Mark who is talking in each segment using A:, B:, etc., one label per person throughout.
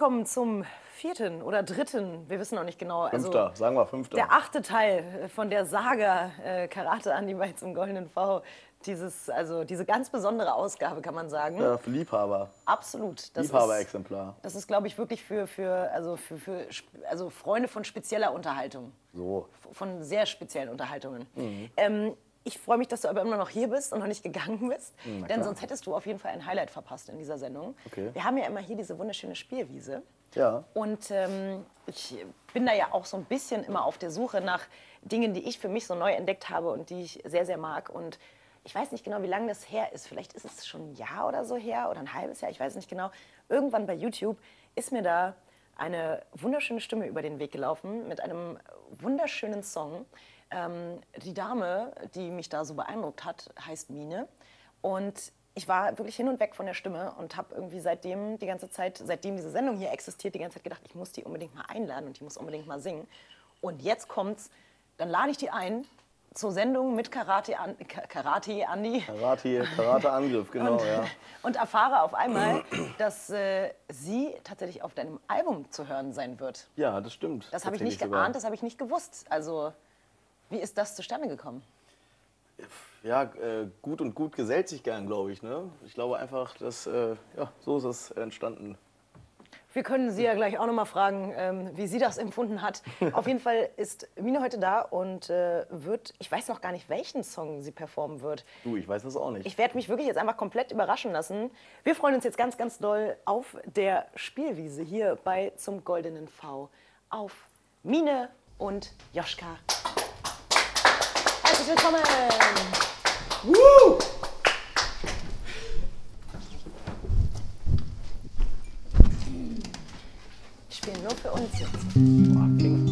A: willkommen zum vierten oder dritten, wir wissen noch nicht genau.
B: Fünfter, also sagen wir fünfter.
A: Der 8. Teil von der Saga Karate Andi bei zum Goldenen V. Diese ganz besondere Ausgabe, kann man sagen.
B: Ja, für Liebhaber.
A: Absolut.
B: Liebhaberexemplar.
A: Das ist, glaube ich, wirklich für Freunde von spezieller Unterhaltung.
B: So.
A: Von sehr speziellen Unterhaltungen. Mhm. Ich freue mich, dass du aber immer noch hier bist und noch nicht gegangen bist, denn sonst hättest du auf jeden Fall ein Highlight verpasst in dieser Sendung.
B: Okay.
A: Wir haben ja immer hier diese wunderschöne Spielwiese.
B: Ja.
A: Und ich bin da ja auch so ein bisschen immer auf der Suche nach Dingen, die ich für mich so neu entdeckt habe und die ich sehr, sehr mag. Und ich weiß nicht genau, wie lange das her ist. Vielleicht ist es schon ein Jahr oder so her oder ein halbes Jahr, ich weiß nicht genau. Irgendwann bei YouTube ist mir da eine wunderschöne Stimme über den Weg gelaufen mit einem wunderschönen Song. Die Dame, die mich da so beeindruckt hat, heißt Mine. Und ich war wirklich hin und weg von der Stimme und habe irgendwie seitdem diese Sendung hier existiert, die ganze Zeit gedacht, ich muss die unbedingt mal einladen und die muss unbedingt mal singen. Und jetzt kommt's, dann lade ich die ein zur Sendung mit Karate Andi.
B: Karate-Angriff, genau, ja.
A: Und erfahre auf einmal, dass sie tatsächlich auf deinem Album zu hören sein wird.
B: Ja, das stimmt.
A: Das habe ich nicht geahnt, das habe ich nicht gewusst. Also, wie ist das zustande gekommen?
B: Ja, gut und gut gesellt sich gern, glaube ich. Ne? Ich glaube einfach, dass, so ist es entstanden.
A: Wir können sie ja gleich auch noch mal fragen, wie sie das empfunden hat. Auf jeden Fall ist Mine heute da und ich weiß noch gar nicht, welchen Song sie performen wird.
B: Du, ich weiß das auch nicht.
A: Ich werde mich wirklich jetzt einfach komplett überraschen lassen. Wir freuen uns jetzt ganz, ganz doll auf der Spielwiese hier bei Zum Goldenen V. Auf Mine und Joschka. Herzlich willkommen!
B: Woo!
A: Wir spielen nur für uns jetzt.
B: Boah, klingt.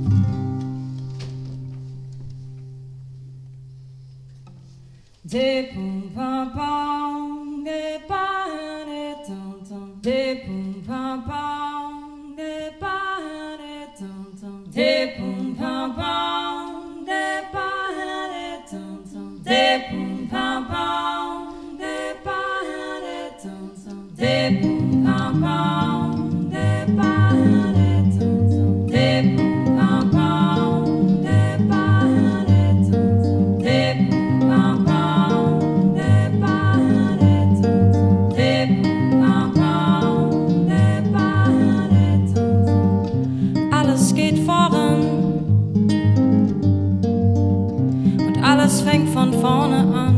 C: De pum pam pam, de pa de tom tom, de pum pam pam, de pa de tom tom, de pum pam pam, de pa de tom tom, de pum pam pam, de pa de tom tom, de pum pam pam, de pa de tom tom, de pum pam pam, de pa de tom tom, de pum pam pam, de pa de tom tom, de pum pam pam, de pa de tom tom. Alles geht voran und alles fängt von vorne an.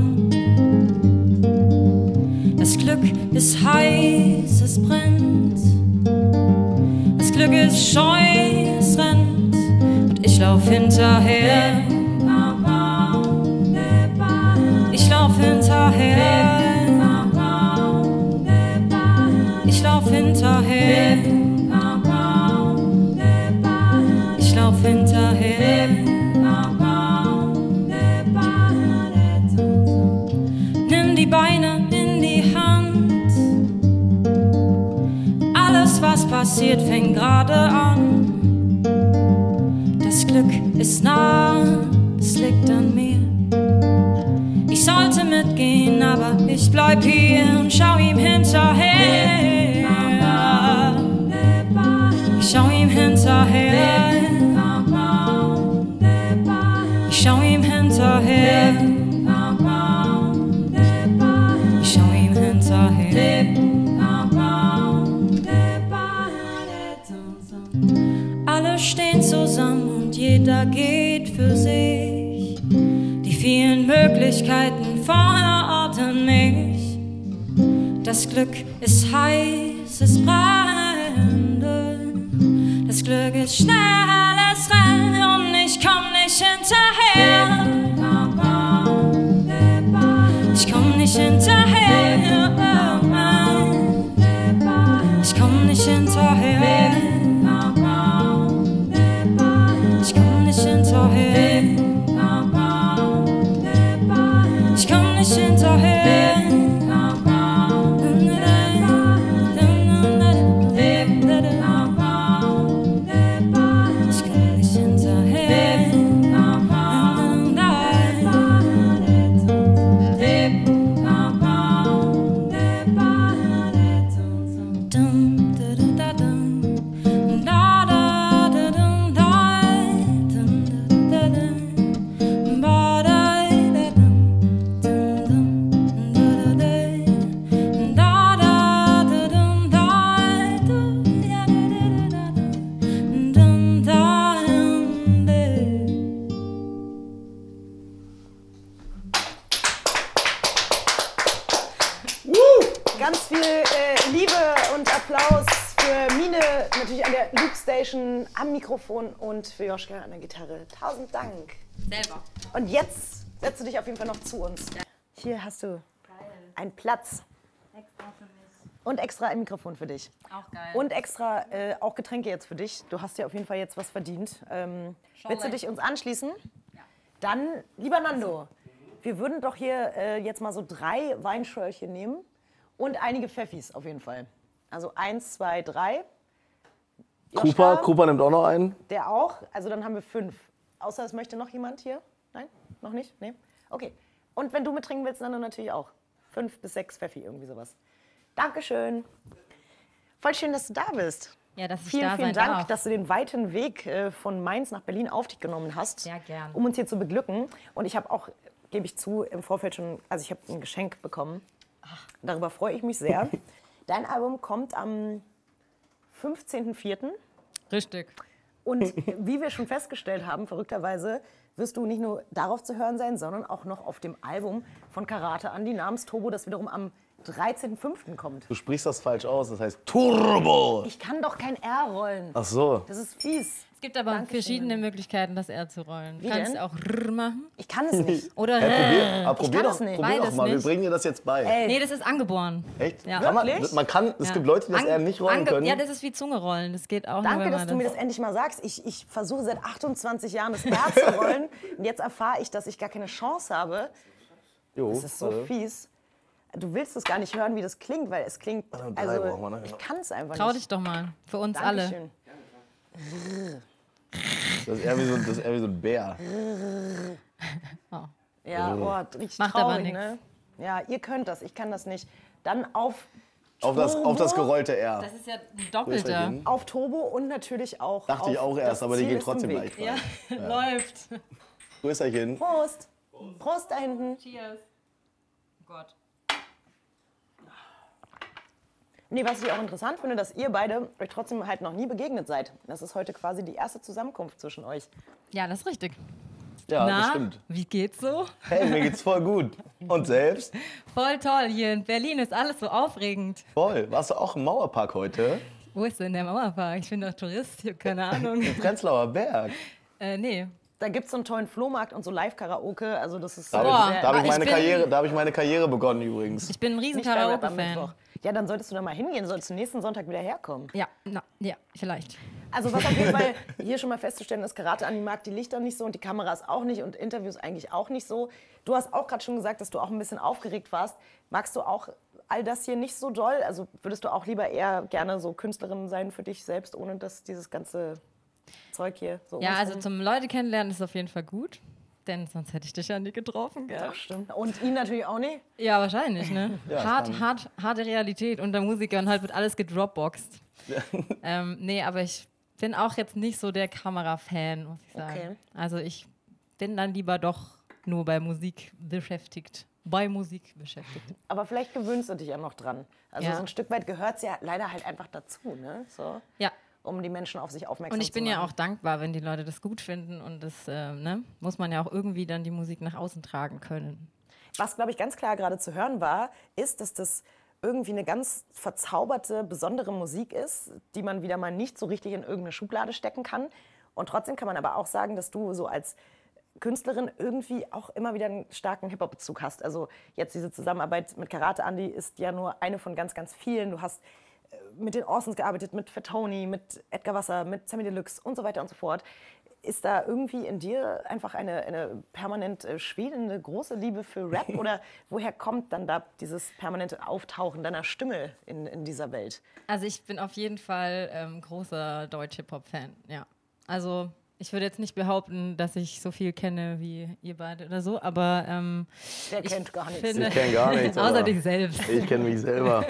C: Das Glück ist heiß, es brennt. Das Glück ist scheu, es rennt. Und ich lauf hinterher. Ich lauf hinterher. Ich lauf hinterher. Ich lauf hinterher. Nimm die Beine in die Hand. Alles, was passiert, fängt gerade an. Das Glück ist nah, es liegt an mir. Ich sollte mitgehen, aber ich bleib hier und schau ihm hinterher. Ich schau ihm hinterher. Ich schau ihm hinterher. Ich schau ihm hinterher. Alle stehen zusammen und jeder geht für sich. Die vielen Möglichkeiten verorten mich. Das Glück ist heiß, es brennt. Das Glück ist schnell, es rennt und ich komm nicht hinterher. Ich komm nicht hinterher. Ich komm nicht hinterher. Ich komm nicht hinterher. Ich komm nicht hinterher.
A: natürlich an der Loopstation, am Mikrofon und für Joschka an der Gitarre. 1000 Dank.
C: Selber.
A: Und jetzt setzt du dich auf jeden Fall noch zu uns. Hier hast du einen Platz.
C: Extra für mich.
A: Und extra ein Mikrofon für dich.
C: Auch geil.
A: Und extra auch Getränke jetzt für dich. Du hast ja auf jeden Fall jetzt was verdient. Willst du dich uns anschließen?
C: Ja.
A: Dann, lieber Nando, wir würden doch hier jetzt mal so 3 Weinschörche nehmen und einige Pfeffis auf jeden Fall. Also 1, 2, 3.
B: Cooper nimmt auch noch einen.
A: Der auch. Also dann haben wir 5. Außer es möchte noch jemand hier? Nein? Noch nicht? Nee? Okay. Und wenn du mittrinken willst, dann natürlich auch. 5 bis 6 Pfeffi, irgendwie sowas. Dankeschön. Voll schön, dass du da bist.
C: Ja, dass ich
A: Vielen,
C: da
A: vielen
C: sein
A: Dank,
C: darf.
A: dass du den weiten Weg von Mainz nach Berlin auf dich genommen hast.
C: Sehr gern.
A: Um uns hier zu beglücken. Und ich habe auch, gebe ich zu, im Vorfeld schon, also ich habe ein Geschenk bekommen. Darüber freue ich mich sehr. Dein Album kommt am 15.04.
C: Richtig.
A: Und wie wir schon festgestellt haben, verrückterweise, wirst du nicht nur darauf zu hören sein, sondern auch noch auf dem Album von Karate Andi namens Turbo, das wiederum am 13.05. kommt.
B: Du sprichst das falsch aus, das heißt Turbo.
A: Ich kann doch kein R rollen.
B: Ach so.
A: Das ist fies.
C: Es gibt aber
A: Dankeschön.
C: verschiedene Möglichkeiten, das R zu rollen. Du
A: Wie
C: kannst
A: denn?
C: auch R machen
A: Ich kann es nicht.
C: oder
B: Hey,
C: R.
B: probier
A: kann
B: doch,
A: das nicht.
B: probier doch
C: Beides
B: mal, wir
C: nicht.
B: bringen dir das jetzt bei.
A: Ey,
C: Nee, das ist angeboren.
B: Echt?
C: Ja.
B: Kann
A: Wirklich?
B: man kann, es gibt Leute, die das eher nicht rollen können.
C: Ja, das ist wie Zunge rollen. Das geht auch nur,
A: danke,
C: wenn
A: dass
C: man
A: du mir das endlich mal sagst. Ich versuche seit 28 Jahren das R zu rollen. Und jetzt erfahre ich, dass ich gar keine Chance habe.
B: Jo,
A: Das ist so fies. Du willst es gar nicht hören, wie das klingt, weil es klingt.
B: drei
A: Also,
B: brauchen wir, ne?
A: ich kann es einfach
C: Trau
A: nicht.
C: dich doch mal. Für uns alle.
A: Dankeschön.
B: Das ist eher wie so ein Bär.
A: Ja, oh, richtig
C: Macht aber
A: traurig,
C: nix.
A: ne? Ja, ihr könnt das, ich kann das nicht. Dann auf
B: Auf das gerollte R.
C: Das ist ja ein Doppelter.
A: Auf Turbo und natürlich auch
B: Dachte
A: auf
B: ich auch erst,
A: das
B: aber die
A: Ziel
B: gehen
A: ist im
B: trotzdem
A: Weg.
B: gleich.
C: Ja, läuft.
B: Grüßerchen.
A: Prost! Prost da hinten.
C: Cheers. Oh Gott.
A: Nee, was ich auch interessant finde, dass ihr beide euch trotzdem halt noch nie begegnet seid. Das ist heute quasi die erste Zusammenkunft zwischen euch.
C: Ja, das ist richtig.
B: Ja, das
C: Na,
B: stimmt.
C: wie geht's so?
B: Hey, mir geht's voll gut. Und selbst?
C: Voll toll. Hier in Berlin ist alles so aufregend.
B: Voll. Warst du auch im Mauerpark heute?
C: Wo ist denn der Mauerpark? Ich bin doch Tourist. Ich habe keine Ahnung.
B: Im Prenzlauer Berg.
C: Nee.
A: Da gibt es so einen tollen Flohmarkt und so Live-Karaoke. Also das ist
B: Da
C: Boah,
B: habe ich, da hab ich,
C: ich
B: meine
C: bin-
B: Karriere, da hab ich meine Karriere begonnen übrigens.
C: Ich bin ein riesen
A: nicht bei Rap am
C: Karaoke-Fan.
A: Mittwoch. Ja, dann solltest du da mal hingehen, solltest du nächsten Sonntag wieder herkommen.
C: Ja, ja, vielleicht.
A: Also was auf jeden Fall hier schon mal festzustellen ist, Karate Andi mag die Lichter nicht so und die Kameras auch nicht und Interviews eigentlich auch nicht so. Du hast auch gerade schon gesagt, dass du auch ein bisschen aufgeregt warst. Magst du auch all das hier nicht so doll? Also würdest du auch lieber eher gerne so Künstlerin sein für dich selbst, ohne dass dieses ganze Zeug hier so um
C: Ja,
A: uns
C: also
A: rum-
C: zum Leute kennenlernen ist auf jeden Fall gut. Denn sonst hätte ich dich ja nie getroffen, gell?
A: Ja, stimmt. Und ihn natürlich auch nicht.
C: Ja, wahrscheinlich, ne?
B: Ja,
C: harte Realität unter Musikern, halt wird alles gedropboxt. Nee, aber ich bin auch jetzt nicht so der Kamerafan, muss ich sagen.
A: Okay.
C: Also ich bin dann lieber doch nur bei Musik beschäftigt.
A: Aber vielleicht gewöhnst du dich ja noch dran. Also
C: Ja.
A: so ein Stück weit gehört es ja leider halt einfach dazu, ne? So,
C: Ja.
A: um die Menschen auf sich aufmerksam
C: Und ich
A: zu
C: bin
A: machen.
C: ja auch dankbar, wenn die Leute das gut finden und das ne, muss man ja auch irgendwie dann die Musik nach außen tragen können.
A: Was, glaube ich, ganz klar gerade zu hören war, ist, dass das irgendwie eine ganz verzauberte, besondere Musik ist, die man wieder mal nicht so richtig in irgendeine Schublade stecken kann. Und trotzdem kann man aber auch sagen, dass du so als Künstlerin irgendwie auch immer wieder einen starken Hip-Hop-Bezug hast. Also jetzt diese Zusammenarbeit mit Karate Andi ist ja nur eine von ganz, ganz vielen. Du hast mit den Orsons gearbeitet, mit Fatoni, mit Edgar Wasser, mit Sammy Deluxe und so weiter und so fort. Ist da irgendwie in dir einfach eine permanent schwelende große Liebe für Rap? Oder woher kommt dann da dieses permanente Auftauchen deiner Stimme in dieser Welt?
C: Also ich bin auf jeden Fall großer Deutsch-Hip-Hop-Fan, ja. Also ich würde jetzt nicht behaupten, dass ich so viel kenne wie ihr beide oder so, aber
A: Der kennt gar nichts.
C: finde-
B: Ich kenne gar nichts.
C: außer
B: aber
C: dich selbst.
B: Ich kenne mich selber.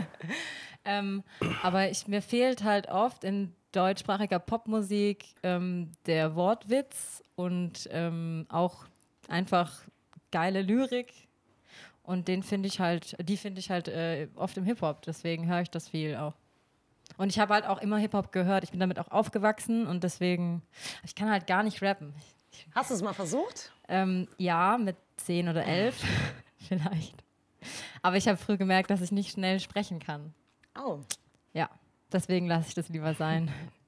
C: Aber mir fehlt halt oft in deutschsprachiger Popmusik der Wortwitz und auch einfach geile Lyrik. Und die finde ich halt oft im Hip-Hop, deswegen höre ich das viel auch. Und ich habe halt auch immer Hip-Hop gehört, ich bin damit auch aufgewachsen und deswegen, ich kann halt gar nicht rappen.
A: Hast du es mal versucht?
C: Ja, mit 10 oder 11 vielleicht. Aber ich habe früh gemerkt, dass ich nicht schnell sprechen kann.
A: Oh.
C: Ja, deswegen lasse ich das lieber sein.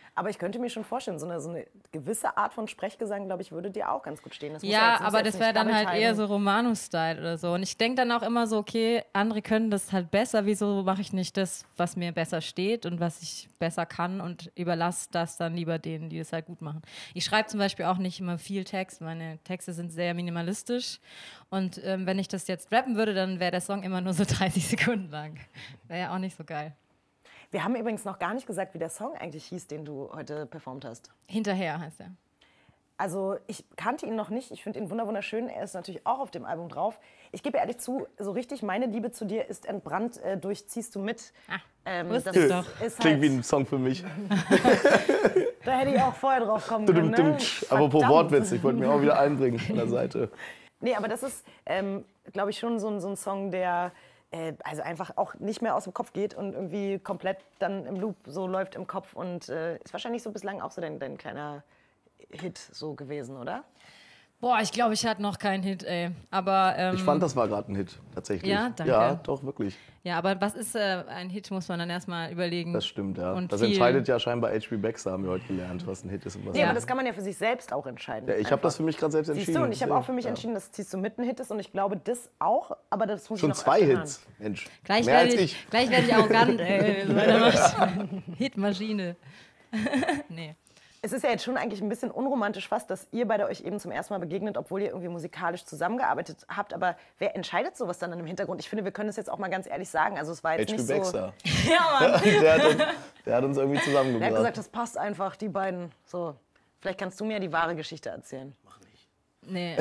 A: Aber ich könnte mir schon vorstellen, so eine gewisse Art von Sprechgesang, glaube ich, würde dir auch ganz gut stehen. Das muss
D: Ja,
A: jetzt- muss
D: aber
A: jetzt
D: das
A: nicht
D: wäre dann
A: Double
D: halt eher
A: Time.
D: so Romanus-Style oder so. Und ich denke dann auch immer so, okay, andere können das halt besser. Wieso mache ich nicht das, was mir besser steht und was ich besser kann und überlasse das dann lieber denen, die das halt gut machen. Ich schreibe zum Beispiel auch nicht immer viel Text. Meine Texte sind sehr minimalistisch. Und wenn ich das jetzt rappen würde, dann wäre der Song immer nur so 30 Sekunden lang. Wäre ja auch nicht so geil.
A: Wir haben übrigens noch gar nicht gesagt, wie der Song eigentlich hieß, den du heute performt hast.
D: Hinterher heißt er.
A: Also ich kannte ihn noch nicht. Ich finde ihn wunderschön. Er ist natürlich auch auf dem Album drauf. Ich gebe ehrlich zu, so richtig meine Liebe zu dir ist entbrannt durch Ziehst du mit.
D: wusste
A: das
D: ich doch.
A: ist
B: Klingt
A: halt,
B: wie ein Song für mich.
A: da hätte ich auch vorher drauf kommen können. Ne?
B: Apropos
A: Verdammt.
B: Wortwitz, ich wollte mir auch wieder einbringen an der Seite.
A: Nee, aber das ist, glaube ich, schon so ein Song, der also einfach auch nicht mehr aus dem Kopf geht und irgendwie komplett dann im Loop so läuft im Kopf und ist wahrscheinlich so bislang auch so dein kleiner Hit so gewesen, oder?
D: Boah, ich glaube, ich hatte noch keinen Hit, ey. Aber,
B: Ich fand, das war gerade ein Hit, tatsächlich.
D: Ja, danke.
B: Ja, doch, wirklich.
D: ja, aber was ist ein Hit, muss man dann erstmal überlegen.
B: Das stimmt, ja.
D: Und
B: Das
D: viel-
B: entscheidet ja scheinbar H.B. Baxter, haben wir heute gelernt, was ein Hit ist und was
A: Nee, aber
B: nicht.
A: das kann man ja für sich selbst auch entscheiden.
B: Ja, ich habe das für mich gerade selbst entschieden.
A: Siehst du, und ich habe auch für mich
B: Ja.
A: entschieden, dass Ziehst du mit ein Hit ist und ich glaube, das auch, aber das muss
B: Schon
A: ich noch
B: 2
A: öfter
B: Hits, Mensch.
D: Gleich
B: Mehr als
D: werde
B: ich.
D: gleich werd ich arrogant, ey. So weitermacht. Hitmaschine. Nee.
A: Es ist ja jetzt schon eigentlich ein bisschen unromantisch fast, dass ihr beide euch eben zum ersten Mal begegnet, obwohl ihr irgendwie musikalisch zusammengearbeitet habt. Aber wer entscheidet sowas dann im Hintergrund? Ich finde, wir können es jetzt auch mal ganz ehrlich sagen. Also es war jetzt
B: H.B.
A: nicht so...
B: Baxter.
D: Ja, Mann.
B: Der hat uns irgendwie
A: Er hat
B: zusammengebracht.
A: gesagt, das passt einfach, die beiden. So, vielleicht kannst du mir die wahre Geschichte erzählen.
D: Nee.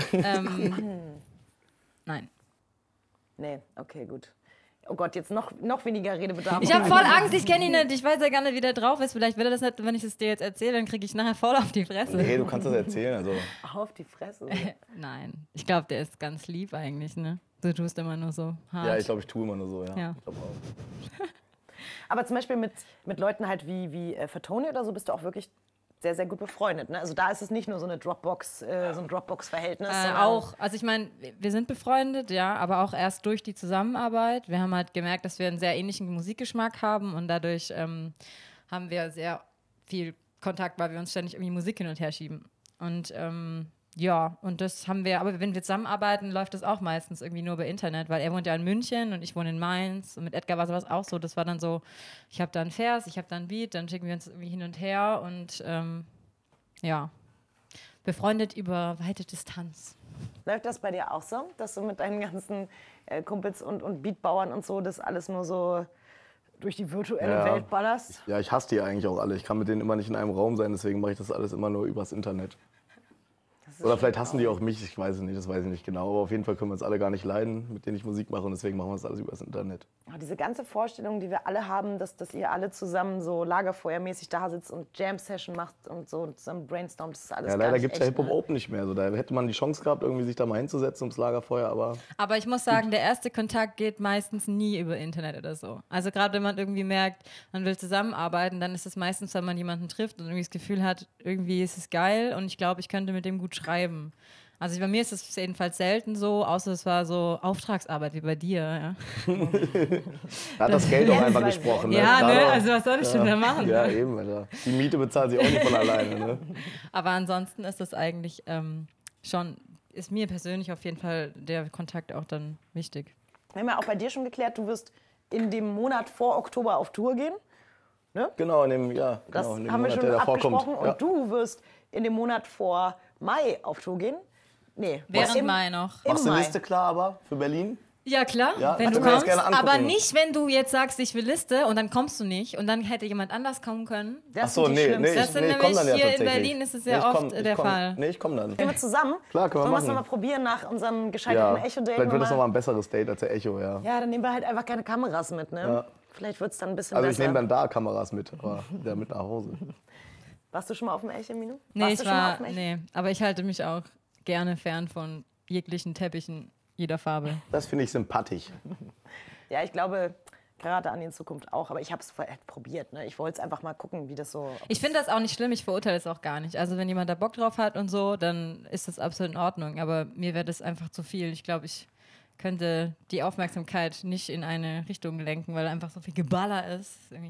D: Nein.
A: Nee, okay, gut. Oh Gott, jetzt noch weniger Redebedarf.
D: Ich habe voll Angst, ich kenne ihn nicht. Ich weiß ja gar nicht, wie der drauf ist. Vielleicht will er das nicht, wenn ich es dir jetzt erzähle, dann kriege ich nachher voll auf die Fresse.
B: Nee, du kannst das erzählen. Also.
A: Auf die Fresse.
D: Nein. Ich glaube, der ist ganz lieb eigentlich, ne? Du tust immer nur so hart.
B: Ja, ich glaube, ich tue immer nur so, ja.
D: Ja.
B: Ich glaub auch.
A: Aber zum Beispiel mit Leuten halt wie Fatoni oder so bist du auch wirklich sehr, sehr gut befreundet. Ne? Also da ist es nicht nur so eine Dropbox, so ein Dropbox-Verhältnis. sondern-
D: Auch, also ich meine, wir sind befreundet, ja, aber auch erst durch die Zusammenarbeit. Wir haben halt gemerkt, dass wir einen sehr ähnlichen Musikgeschmack haben und dadurch haben wir sehr viel Kontakt, weil wir uns ständig irgendwie Musik hin und her schieben. Und ja, und das haben wir, aber wenn wir zusammenarbeiten, läuft das auch meistens irgendwie nur über Internet, weil er wohnt ja in München und ich wohne in Mainz und mit Edgar war sowas auch so, das war dann so, ich habe da einen Vers, ich habe da einen Beat, dann schicken wir uns irgendwie hin und her und ja, befreundet über weite Distanz.
A: Läuft das bei dir auch so, dass du mit deinen ganzen Kumpels und Beatbauern und so das alles nur so durch die virtuelle
B: Ja.
A: Welt ballerst?
B: Ja, ich hasse die eigentlich auch alle. Ich kann mit denen immer nicht in einem Raum sein, deswegen mache ich das alles immer nur übers Internet. Oder vielleicht hassen die auch mich, ich weiß es nicht, das weiß ich nicht genau. Aber auf jeden Fall können wir uns alle gar nicht leiden, mit denen ich Musik mache und deswegen machen wir das alles übers Internet.
A: Oh, diese ganze Vorstellung, die wir alle haben, dass ihr alle zusammen so lagerfeuermäßig da sitzt und Jam-Session macht und so und zusammen brainstormt, das ist alles
B: Ja,
A: gar
B: leider
A: nicht
B: gibt es ja
A: echt,
B: Hip-Hop
A: ne?
B: Open nicht mehr. Also, da hätte man die Chance gehabt, irgendwie sich da mal hinzusetzen ums Lagerfeuer, aber
D: Aber ich muss sagen, der erste Kontakt geht meistens nie über Internet oder so. Also gerade wenn man irgendwie merkt, man will zusammenarbeiten, dann ist es meistens, wenn man jemanden trifft und irgendwie das Gefühl hat, irgendwie ist es geil und ich glaube, ich könnte mit dem gut schreiben. Also bei mir ist es jedenfalls selten so, außer es war so Auftragsarbeit wie bei dir. Ja,
B: da hat das Geld doch
A: Ja,
B: einfach
A: das weiß
B: gesprochen.
A: ich.
B: Ne?
D: ja
B: Da
D: ne?
B: doch-
D: Also was soll ich denn da machen?
B: Ja, eben, Alter. Die Miete bezahlt sich auch nicht von alleine. Ne?
D: Aber ansonsten ist das eigentlich schon, ist mir persönlich auf jeden Fall der Kontakt auch dann wichtig.
A: Wir haben ja auch bei dir schon geklärt, du wirst in dem Monat vor Oktober auf Tour gehen.
B: Genau, in dem, ja,
A: Das
B: genau, in dem
A: haben wir
B: Monat,
A: schon
B: der davor
A: abgesprochen.
B: kommt. Ja.
A: Und du wirst in dem Monat vor Mai auf Tour gehen. Nee,
D: Während
A: im-
D: Mai noch.
A: Im
B: Machst du
A: Mai.
B: eine Liste klar aber für Berlin?
D: Ja, klar,
B: Ja,
D: wenn
B: ich
D: du
B: will das
D: kommst.
B: gerne angucken.
D: Aber nicht, wenn du jetzt sagst, ich will Liste und dann kommst du nicht und dann hätte jemand anders kommen können.
A: Das
B: Ach so,
A: sind die
B: nee,
A: schlimmsten.
B: nee,
D: Das sind
B: ich komm
D: nämlich
B: dann ja
D: hier in
B: tatsächlich.
D: Berlin ist es sehr
B: ich
D: oft der
B: komm.
D: Fall.
B: Nee, ich komm dann.
A: Gehen wir zusammen?
B: Klar, können wir
A: Sollen wir es
B: machen.
A: nochmal probieren nach unserem gescheiterten
B: Ja,
A: Echo-Date?
B: vielleicht wird das nochmal ein besseres Date als der Echo, ja.
A: Ja, dann nehmen wir halt einfach keine Kameras mit, ne?
B: Ja.
A: Vielleicht wird es dann ein bisschen
B: Also ich
A: besser.
B: nehme dann da Kameras mit, aber der mit nach Hause.
A: Warst du schon mal auf dem Echo, Minu?
D: Nee,
A: Warst
D: ich
A: du schon mal
D: war,
A: auf dem Echo?
D: nee, aber ich halte mich auch gerne fern von jeglichen Teppichen jeder Farbe.
B: Das finde ich sympathisch.
A: Ja, ich glaube, gerade an die Zukunft auch. Aber ich habe es probiert, ne? Ich wollte es einfach mal gucken, wie das so...
D: Ich finde das auch nicht schlimm, ich verurteile es auch gar nicht. Also wenn jemand da Bock drauf hat und so, dann ist das absolut in Ordnung. Aber mir wäre das einfach zu viel. Ich glaube, ich könnte die Aufmerksamkeit nicht in eine Richtung lenken, weil einfach so viel Geballer ist. Irgendwie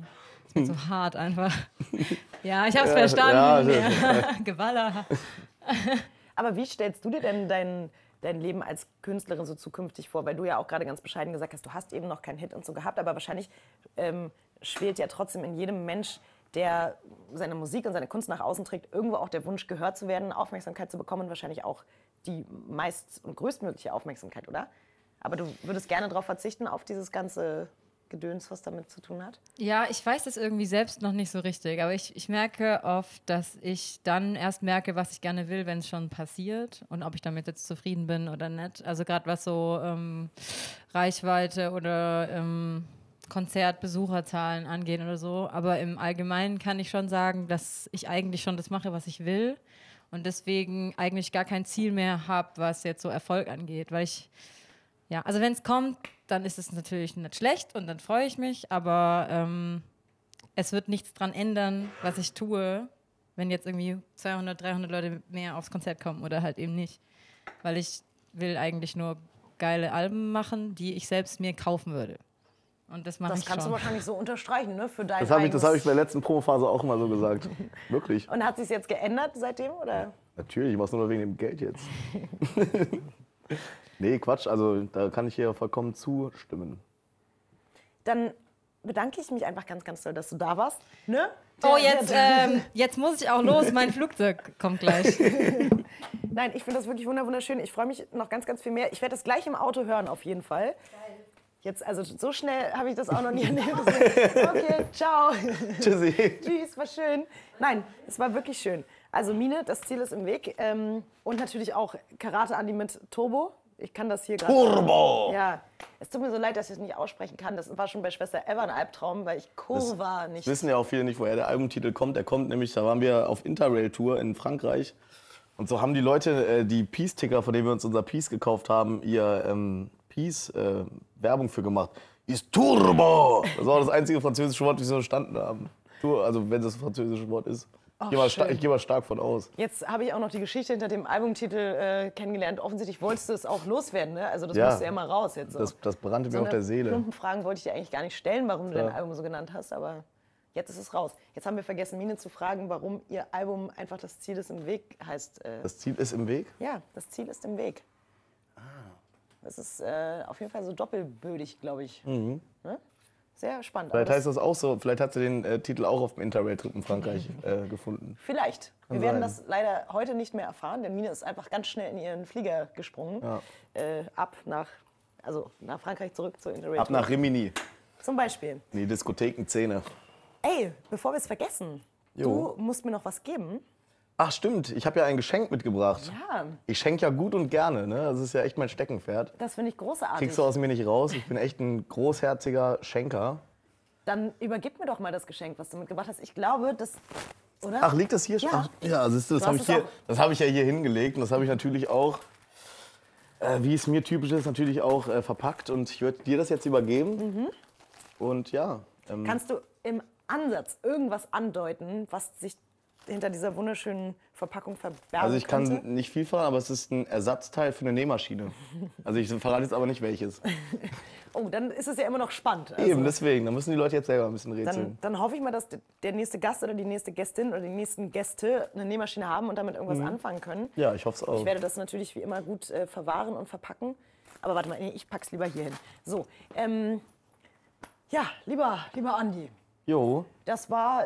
D: Ich bin so hart einfach. Ja, ich hab's verstanden. Ja. Geballer.
A: Aber wie stellst du dir denn dein Leben als Künstlerin so zukünftig vor? Weil du ja auch gerade ganz bescheiden gesagt hast, du hast eben noch keinen Hit und so gehabt, aber wahrscheinlich schwelt ja trotzdem in jedem Mensch, der seine Musik und seine Kunst nach außen trägt, irgendwo auch der Wunsch, gehört zu werden, Aufmerksamkeit zu bekommen und wahrscheinlich auch die meist- und größtmögliche Aufmerksamkeit, oder? Aber du würdest gerne darauf verzichten, auf dieses ganze Gedöns, was damit zu tun hat?
D: Ja, ich weiß das irgendwie selbst noch nicht so richtig, aber ich merke oft, dass ich dann erst merke, was ich gerne will, wenn es schon passiert und ob ich damit jetzt zufrieden bin oder nicht. Also gerade was so Reichweite oder Konzertbesucherzahlen angeht oder so. Aber im Allgemeinen kann ich schon sagen, dass ich eigentlich schon das mache, was ich will und deswegen eigentlich gar kein Ziel mehr habe, was jetzt so Erfolg angeht, weil ich ja, also wenn es kommt, dann ist es natürlich nicht schlecht und dann freue ich mich, aber es wird nichts dran ändern, was ich tue, wenn jetzt irgendwie 200, 300 Leute mehr aufs Konzert kommen oder halt eben nicht. Weil ich will eigentlich nur geile Alben machen, die ich selbst mir kaufen würde. Und das mache ich schon.
A: Das kannst du wahrscheinlich so unterstreichen, ne? Für dein
B: Das habe ich bei der letzten Promophase auch immer so gesagt. Wirklich.
A: Und hat sich jetzt geändert seitdem, oder?
B: Natürlich, ich mach's nur noch wegen dem Geld jetzt. Nee, Quatsch, also da kann ich hier vollkommen zustimmen.
A: Dann bedanke ich mich einfach ganz, ganz doll, dass du da warst. Ne?
D: Oh, jetzt muss ich auch los, mein Flugzeug kommt gleich.
A: Nein, ich finde das wirklich wunderschön. Ich freue mich noch ganz, ganz viel mehr. Ich werde das gleich im Auto hören, auf jeden Fall. Jetzt, also so schnell habe ich das auch noch nie erlebt. Okay, ciao.
B: Tschüssi.
A: Tschüss, war schön. Nein, es war wirklich schön. Also Mine, das Ziel ist im Weg. Und natürlich auch Karate Andi mit Turbo. Ich kann das hier gerade.
B: Turbo!
A: Ja, es tut mir so leid, dass ich es nicht aussprechen kann. Das war schon bei Schwester Eva ein Albtraum, weil ich Kurva nicht.
B: Das wissen ja auch viele nicht, woher der Albumtitel kommt. Der kommt nämlich, da waren wir auf Interrail-Tour in Frankreich. Und so haben die Leute die Peace-Ticker, von denen wir uns unser Peace gekauft haben, ihr Peace-Werbung für gemacht. Ist Turbo! Das war das einzige französische Wort, das wir verstanden haben. Also wenn das ein französisches Wort ist. Ich gehe mal stark von aus.
A: Jetzt habe ich auch noch die Geschichte hinter dem Albumtitel kennengelernt. Offensichtlich wolltest du es auch loswerden, ne? Also das musste ja mal raus jetzt. So.
B: Das brannte mir auf der Seele.
A: Plumpen Fragen wollte ich dir eigentlich gar nicht stellen, warum du dein Album so genannt hast, aber jetzt ist es raus. Jetzt haben wir vergessen, Mine zu fragen, warum ihr Album einfach „Das Ziel ist im Weg“ heißt.
B: Das Ziel ist im Weg?
A: Ja, das Ziel ist im Weg. Das ist auf jeden Fall so doppelbödig, glaube ich. Ne? Sehr spannend.
B: Vielleicht heißt das auch so, vielleicht hat sie den Titel auch auf dem Interrail-Trip in Frankreich gefunden.
A: Vielleicht. Wir werden das leider heute nicht mehr erfahren, denn Mine ist einfach ganz schnell in ihren Flieger gesprungen. Ja. Nach Frankreich zurück zur Interrail.
B: Ab nach Rimini.
A: Zum Beispiel.
B: In die Diskothekenszene.
A: Ey, bevor wir es vergessen, du musst mir noch was geben.
B: Ach stimmt, ich habe ja ein Geschenk mitgebracht.
A: Ja.
B: Ich schenke ja gut und gerne, ne? Das ist ja echt mein Steckenpferd.
A: Das finde ich großartig.
B: Kriegst du aus mir nicht raus. Ich bin echt ein großherziger Schenker.
A: Dann übergib mir doch mal das Geschenk, was du mitgebracht hast. Ich glaube, das... Oder?
B: Ach, liegt das hier schon?
A: Ja.
B: Ach, ja, siehst du, das habe ich ja hier hingelegt. Und das habe ich natürlich auch, wie es mir typisch ist, natürlich auch verpackt. Und ich würde dir das jetzt übergeben. Und ja.
A: Kannst du im Ansatz irgendwas andeuten, was sich hinter dieser wunderschönen Verpackung verbergen
B: Also ich kann
A: könnte?
B: nicht viel verraten, aber es ist ein Ersatzteil für eine Nähmaschine. Also ich verrate jetzt aber nicht welches.
A: Oh, dann ist es ja immer noch spannend. Also,
B: Eben, deswegen. Da müssen die Leute jetzt selber ein bisschen rätseln.
A: dann hoffe ich mal, dass der nächste Gast oder die nächste Gästin oder die nächsten Gäste eine Nähmaschine haben und damit irgendwas anfangen können.
B: Ja, ich hoffe es auch.
A: Ich werde das natürlich wie immer gut verwahren und verpacken. Aber warte mal, nee, ich pack's lieber hier hin. So, ja, lieber Andi,
B: Jo,
A: das war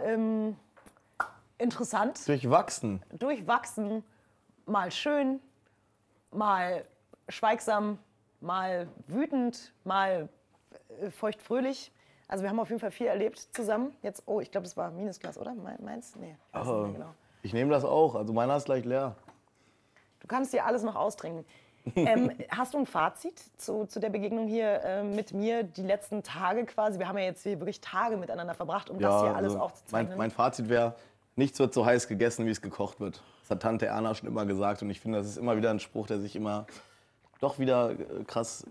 A: interessant,
B: durchwachsen.
A: durchwachsen, mal schön, mal schweigsam, mal wütend, mal feuchtfröhlich. Also wir haben auf jeden Fall viel erlebt zusammen. Jetzt, oh, ich glaube, das war Minusglas, oder? Meins? Nee, ich weiß nicht mehr genau.
B: Ich nehme das auch. Also meiner ist gleich leer.
A: Du kannst dir alles noch austrinken. Hast du ein Fazit zu der Begegnung hier mit mir, die letzten Tage quasi? Wir haben ja jetzt hier wirklich Tage miteinander verbracht, um das hier alles aufzuzeichnen.
B: Mein Fazit wäre, nichts wird so heiß gegessen, wie es gekocht wird. Das hat Tante Erna schon immer gesagt. Und ich finde, das ist immer wieder ein Spruch, der sich immer doch wieder krass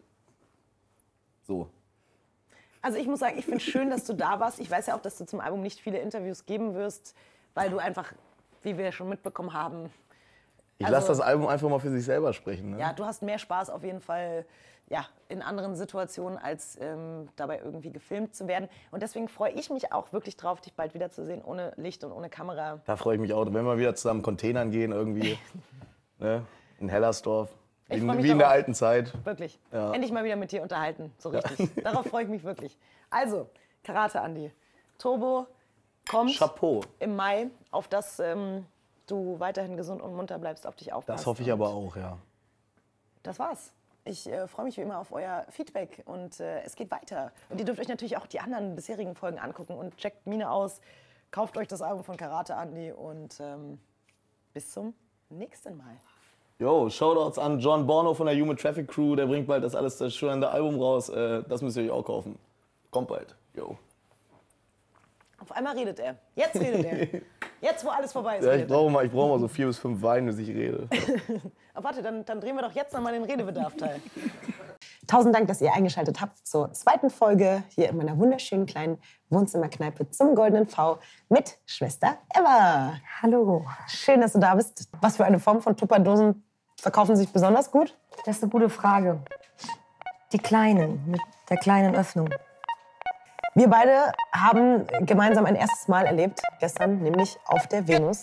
B: so.
A: Also ich muss sagen, ich finde es schön, dass du da warst. Ich weiß ja auch, dass du zum Album nicht viele Interviews geben wirst, weil du einfach, wie wir schon mitbekommen haben,
B: Ich lasse das Album einfach mal für sich selber sprechen. Ne?
A: Ja, du hast mehr Spaß auf jeden Fall in anderen Situationen, als dabei irgendwie gefilmt zu werden. Und deswegen freue ich mich auch wirklich drauf, dich bald wiederzusehen, ohne Licht und ohne Kamera.
B: Da freue ich mich auch, wenn wir wieder zusammen Containern gehen, irgendwie ne? In Hellersdorf. Wie in der alten Zeit.
A: Wirklich. Ja. Endlich mal wieder mit dir unterhalten, so richtig. Ja. Darauf freue ich mich wirklich. Also, Karate Andi. Turbo kommt
B: Chapeau.
A: Im Mai, auf das du weiterhin gesund und munter bleibst, auf dich aufpasst.
B: Das hoffe ich aber auch, ja.
A: Das war's. Ich freue mich wie immer auf euer Feedback und es geht weiter. Und ihr dürft euch natürlich auch die anderen bisherigen Folgen angucken und checkt Mine aus. Kauft euch das Album von Karate Andi und bis zum nächsten Mal.
B: Yo, Shoutouts an John Borno von der Human Traffic Crew. Der bringt bald das schillernde Album raus. Das müsst ihr euch auch kaufen. Kommt bald. Yo.
A: Auf einmal redet er. Jetzt redet er. Jetzt, wo alles vorbei ist.
B: Ja, ich brauche mal so 4 bis 5 Weine, bis ich rede.
A: Aber warte, dann drehen wir doch jetzt nochmal den Redebedarf-Teil. Tausend Dank, dass ihr eingeschaltet habt zur zweiten Folge hier in meiner wunderschönen kleinen Wohnzimmerkneipe zum Goldenen V mit Schwester Eva.
E: Hallo.
A: Schön, dass du da bist. Was für eine Form von Tupperdosen verkaufen sich besonders gut?
E: Das ist eine gute Frage. Die kleinen, mit der kleinen Öffnung.
A: Wir beide haben gemeinsam ein erstes Mal erlebt, gestern, nämlich auf der Venus.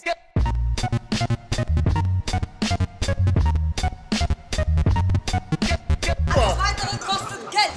C: Alles Weitere kostet Geld.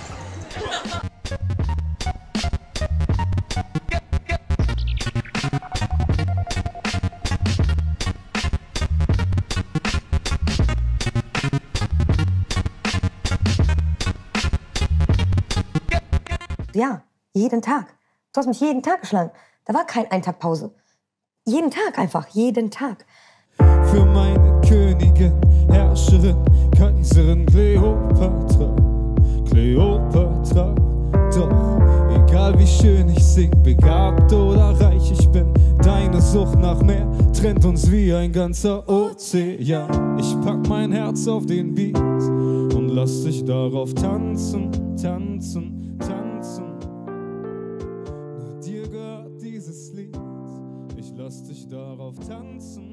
E: Ja, jeden Tag. Du hast mich jeden Tag geschlagen. Da war kein Eintagpause. Jeden Tag einfach, jeden Tag.
F: Für meine Königin, Herrscherin, Kaiserin Kleopatra, Kleopatra. Doch egal wie schön ich sing, begabt oder reich ich bin, deine Sucht nach mehr trennt uns wie ein ganzer Ozean. Ich pack mein Herz auf den Beat und lass dich darauf tanzen, tanzen, tanzen. Nur dir gehört dieses Lied, ich lass dich darauf tanzen.